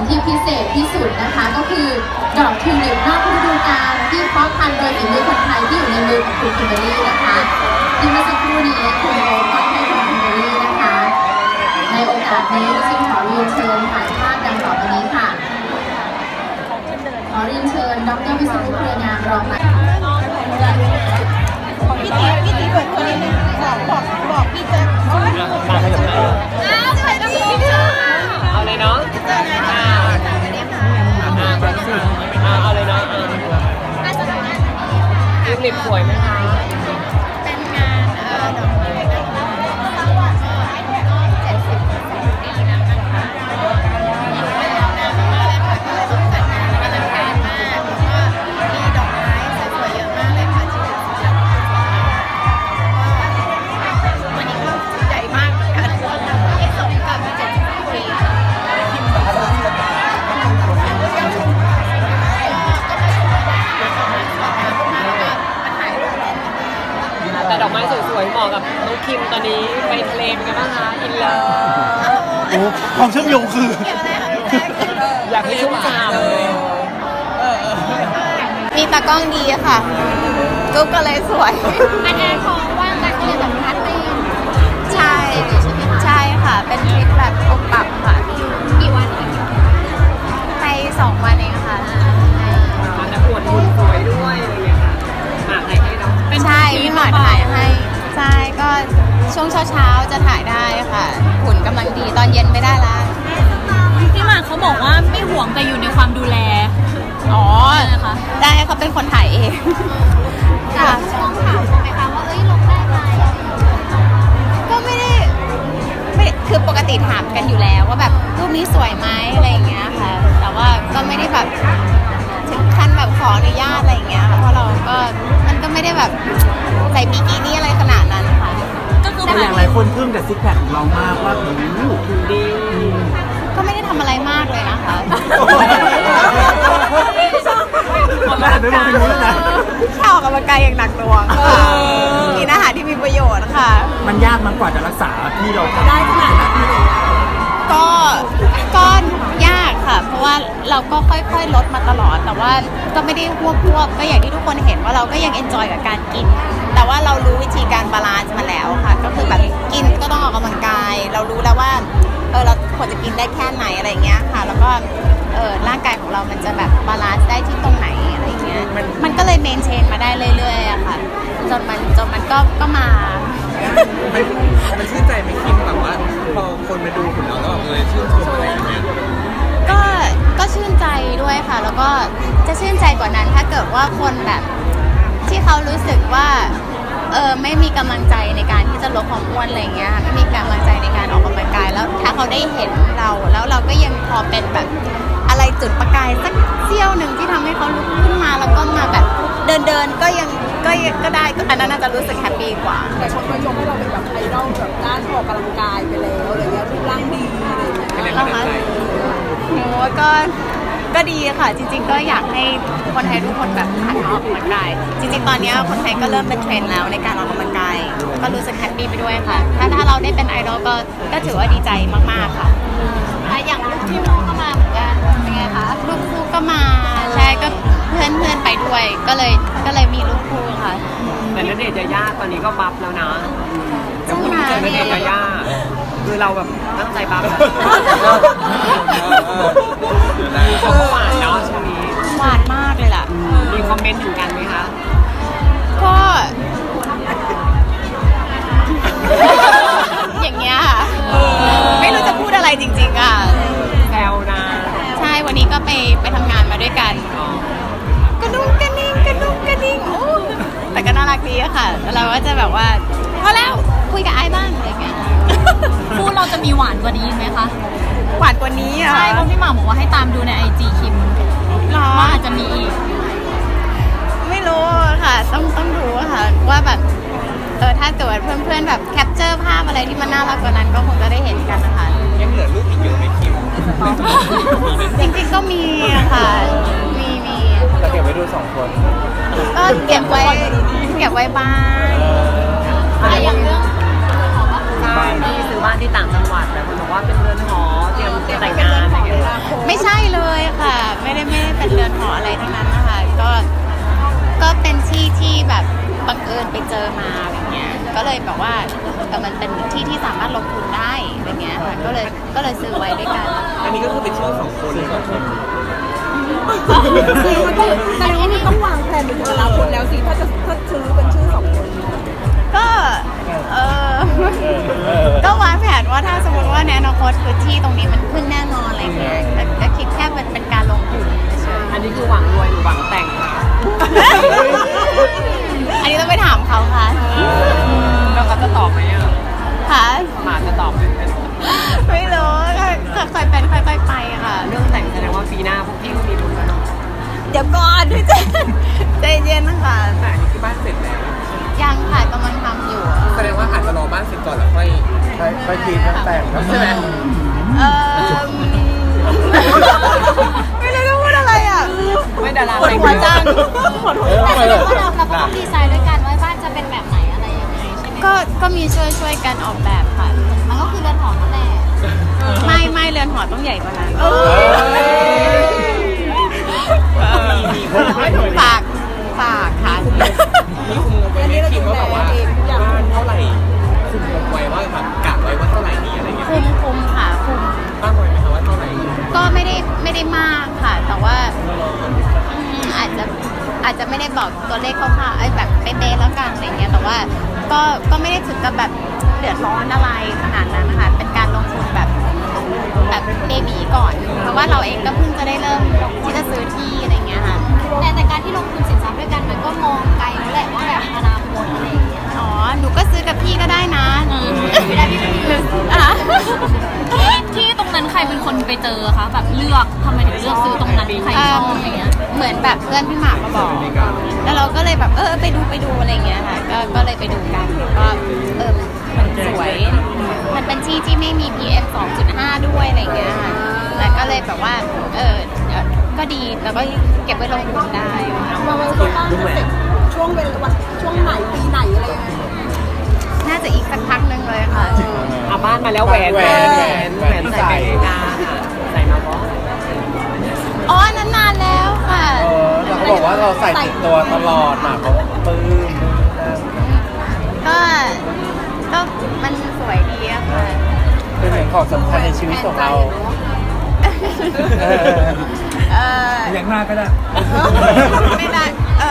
ที่พิเศษที่สุดนะคะก็คือดอกทิวลิปนอกฤดูกาลที่เพาะพันธุ์โดยฝีมือคนไทยที่อยู่ในมือของคุณคิมเบอรี่นะคะที่เมื่อสักครู่นี้คุณโอ๊ตมอบให้คุณคิมเบอรี่นะคะในโอกาสนี้ดิฉันขอเรียนเชิญถ่ายภาพดังต่อไปนี้ค่ะขอเรียนเชิญดร.วิษณุ เครืองามรองนายกพี่ตีเปิดตัวนิดนึงบอกพี่แจ๊คเอาเลยเนาะเอาเลยเนาะลิปสวยไหมคะเป็นงานดอกไม้นะคะทั้งวันก็70 ปีแล้วนะคะอยู่มายาวนานมากเลยค่ะก็เลยต้องจัดงานอลังการมากแล้วก็มีดอกไม้สวยๆเยอะมากเลยค่ะที่อยู่ที่จัดวันนี้ก็ใหญ่มากเหมือนกันที่สมกับ70 ปีค่ะแต่ดอกไม้สวยๆเหมาะกับน้องคิมตอนนี้ไปทะเลกันบ้างคะอินเลิฟโอ้ความเชื่อมโยงคืออยากให้ชุ่มฉ่ำเลยมีตากล้องดีค่ะรูปก็เลยสวยอันนี้พอว่างกันก็เลยแบบพัดตีนใช่ใช่ค่ะเป็นทริปแบบอบปรับค่ะกี่วันไป2 วันเองค่ะจะปวดหุ่นสวยด้วยอะไรอย่างเงี้ยค่ะหมากถ่ายให้เนาะใช่พี่หมากถ่ายให้ใช่ก็ช่วงเช้าจะถ่ายได้ค่ะหุ่นกำลังดีตอนเย็นไม่ได้ละพี่หมากเขาบอกว่าไม่ห่วงแต่อยู่ในความดูแลอ๋อได้เขาเป็นคนถ่ายเองค่ะลองถามเขาไหมคะว่าลงได้ไหมก็ไม่คือปกติถามกันอยู่แล้วว่าแบบรูปนี้สวยไหมอะไรอย่างเงี้ยค่ะแต่ว่าก็ไม่ได้แบบถึงขั้นแบบขออนุญาตอะไรอย่างเงี้ยค่ะเพราะเราก็มันก็ไม่ได้แบบใส่บิกินี่อะไรขนาดนั้นค่ะก็คืออย่างหลายคนทึ่งแต่ซิกแพคของเรามากว่าดูดีก็ไม่ได้ทำอะไรมากเลยนะคะข้าวกำลังกายอย่างหนักหน่วงกินอาหารที่มีประโยชน์ค่ะมันยากมันกว่าจะรักษาที่เราทำได้ขนาดนั้นก็ยากค่ะเพราะว่าเราก็ค่อยๆลดมาตลอดแต่ว่าก็ไม่ได้ควบก็อย่างที่ทุกคนเห็นว่าเราก็ยังเอนจอยกับการกินแต่ว่าเรารู้วิธีการบาลานซ์มาแล้วค่ะก็คือแบบกินก็ต้องออกกำลังกายเรารู้แล้วว่าเราควรจะกินได้แค่ไหนอะไรเงี้ยค่ะแล้วก็ร่างกายของเรามันจะแบบบาลานซ์ได้ที่ตรงไหนอะไรเงี้ยมันก็เลยเมนเทนมาได้เรื่อยๆอะค่ะจนมันก็มามันชื่นใจไหมคิมแบบว่าพอคนมาดูหุ่นเราแล้วชื่นชมอะไรอย่างเงี้ยก็ชื่นใจด้วยค่ะแล้วก็จะชื่นใจกว่านั้นถ้าเกิดว่าคนแบบที่เขารู้สึกว่าไม่มีกำลังใจในการที่จะลดความอ้วนอะไรเงี้ยไม่มีกำลังใจในการออกกำลังกายแล้วถ้าเขาได้เห็นเราแล้วเราก็ยังพอเป็นแบบอะไรจุดประกายสักเสี้ยวหนึ่งที่ทำให้เขาลุกขึ้นมาแล้วก็มาแบบเดินก็ได้อันนั้นน่าจะรู้สึกแฮปปี้กว่าแต่ชมก็ยกให้เราเป็นแบบไอดอลแบบด้านออกกำลังกายไปแล้วอะไรเงี้ยรูปร่างดีอะไรเงี้ยนะคะโอ้ก็ดีค่ะจริงๆก็อยากให้คนไทยทุกคนแบบหันมาออกกำลังกายจริงๆตอนนี้คนไทยก็เริ่มเป็นเทรนด์แล้วในการออกกำลังกายก็รู้สึกแฮปปี้ไปด้วยค่ะถ้าเราได้เป็นไอดอลก็ถือว่าดีใจมากๆค่ะอย่างลูกพี่น้องก็มาเหมือนกันเป็นไงคะลูกคู่ก็มาใช่ก็เพื่อนไปด้วยก็เลยมีลูกคู่ค่ะแต่ณเดชน์ยายาตอนนี้ก็บัฟแล้วนะจะพูดถึงณเดชน์ยายาคือเราแบบตั้งใจบัฟเขาหวานเนาะช่วงนี้หวานมากเลยล่ะมีคอมเมนต์ถึงกันไหมคะก็อย่างเงี้ยไม่รู้จะพูดอะไรจริงๆอ่ะแซวนะใช่วันนี้ก็ไปทำงานมาด้วยกันกระดุ้งกระนิ่งแต่ก็น่ารักดีอะค่ะเราก็จะแบบว่าพอแล้วคุยกับไอ้บ้างอะไรเงี้ยคู่เราจะมีหวานกว่านี้ไหมคะหวานกว่านี้อ่ะใช่เพราะพี่หมากบอกว่าให้ตามดูใน IG คิมว่าอาจจะมีอีกไม่รู้ค่ะต้องดูค่ะว่าแบบถ้าเกิดเพื่อนๆแบบแคปเจอร์ภาพอะไรที่มันน่ารักกว่านั้นก็คงจะได้เห็นกันนะคะยังเหลือรูปอีกเยอะไหมคิมจริงๆก็มีค่ะมีจะเก็บไว้ดู2 คนก็เก็บไว้บ้างอย่างเรื่องของบ้านที่ซื้อบ้านที่ต่างจังหวัดแต่คนบอกว่าเป็นเรือนหอเตรียมแต่งงานอะไรอย่างเงี้ยไม่ใช่เลยค่ะ ไม่ได้เป็นเรือนหออะไรทั้งนั้นนะคะก็เป็นที่แบบบังเอิญไปเจอมาอะไรเงี้ยก็เลยแบบว่ามันเป็นที่สามารถลงทุนได้อะไรเงี้ยค่ะก็เลยซื้อไว้ด้วยกันอันนี้ก็คือเป็นชื่อ2 คนเลยครับแต่ว่ามันต้องวางแผนเป็นอนาคตแล้วสิถ้าซื้อเป็นชื่อ2 คนก็ก็วางแผนว่าถ้าสมมติว่าในอนาคตคือที่ตรงนี้มันขึ้นแน่นอนอะไรเงี้ยก็คิดแค่เป็นการลงทุนเฉยอันนี้คือหวังรวยหรือหวังแต่งคะอันนี้ต้องไปถามเขาค่ะแล้วเขาจะตอบไหมอ่ะค่ะหมาจะตอบไหมไม่รู้ค่อยๆเป็นค่อยๆไปค่ะเรื่องแต่งแสดงว่าปีหน้าพวกพี่ก็มีลุ้นแล้วเนาะเดี๋ยวก่อนด้วยใจเย็นนะคะแต่อันนี้คือบ้านเสร็จแล้วยังค่ะกำลังทำอยู่แสดงว่าอาจจะรอบ้านเสร็จก่อนแล้วค่อยคิดเรื่องแต่งใช่ไหมไม่รู้จะพูดอะไรอ่ะไม่ดาราปวดแต่งหัวจังแต่เราก็ต้องดีไซน์ด้วยกันว่าบ้านจะเป็นแบบไหนอะไรยังไงใช่ไหมก็มีช่วยกันออกแบบค่ะมันก็คือเรือนหอนั่นแหละไม่เรือนหอต้องใหญ่กว่านั้นฝากค่ะนี่คุมไว้ไม่คิดว่าแบบว่าบ้านเท่าไหร่คุมไว้ว่าแบบกะไว้ว่าเท่าไหร่ดีอะไรเงี้ยคุมค่ะคุมตั้งไว้ไหมคะว่าเท่าไหร่ก็ไม่ได้มากค่ะ แต่ว่าอาจจะไม่ได้บอกตัวเลขคร่าวๆแบบเป๊ะๆแล้วกันอะไรเงี้ยแต่ว่าก็ไม่ได้ถึงกับแบบเดือดร้อนอะไรขนาดนั้นนะคะเป็นการลงทุนแบบเบบีก่อน เพราะว่าเราเองก็เพิ่งจะได้เริ่มที่จะซื้อที่อะไรเงี้ยค่ะแต่การที่ลงทุนสินทรัพย์ด้วยกันมันก็มองไกลแล้วแหละว่าแบบอนาคตอะไรอย่างเงี้ยอ๋อหนูก็ซื้อกับพี่ก็ได้นะไม่ได้พี่ที่ตรงนั้นใครเป็นคนไปเจอคะแบบเลือกทำไมถึงเลือกซื้อตรงนั้นใครชอบอะไรเงี้ยเหมือนแบบเพื่อนพี่หมากมาบอกแล้วเราก็เลยแบบไปดูอะไรเงี้ยค่ะก็เลยไปดูกันก็มันสวย มันเป็นที่ไม่มี PM 2.5 ด้วยอะไรเงี้ยค่ะแต่ก็เลยแบบว่าก็ดีแล้วก็เก็บไว้ลงทุนได้มาวันที่บ้านจะเสร็จช่วงไหนปีไหนอะไรยังไงน่าจะอีกสักพักนึงเลยค่ะเอาบ้านมาแล้วแหวนใส่กาใส่มาเพราะอ๋อนั้นนานแล้วค่ะเราก็บอกว่าเราใส่ติดตัวตลอดหมากเขาปื้มก็มันสวยดีอะค่ะเป็นเหมือนของสำคัญในชีวิตของเราอย่างมากก็ได้ไม่ได้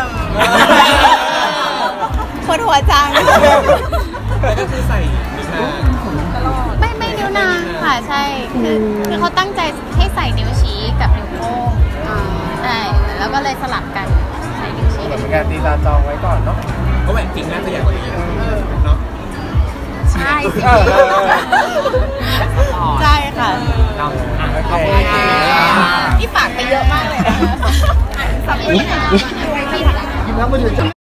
ปวดหัวจังแล้วก็คือใส่นิ้วนางไม่นิ้วนางค่ะใช่คือเขาตั้งใจให้ใส่นิ้วชี้กับนิ้วโป้งใช่แล้วก็เลยสลับกันใส่นิ้วชี้กับนิ้วการตีตาจองไว้ก่อนเนาะเพราะแหวนจริงน่าจะใหญ่กว่านี้เนาะใช่ใช่ค่ะขอบคุณค่ะนี่ฝากไปเยอะมากเลยนะ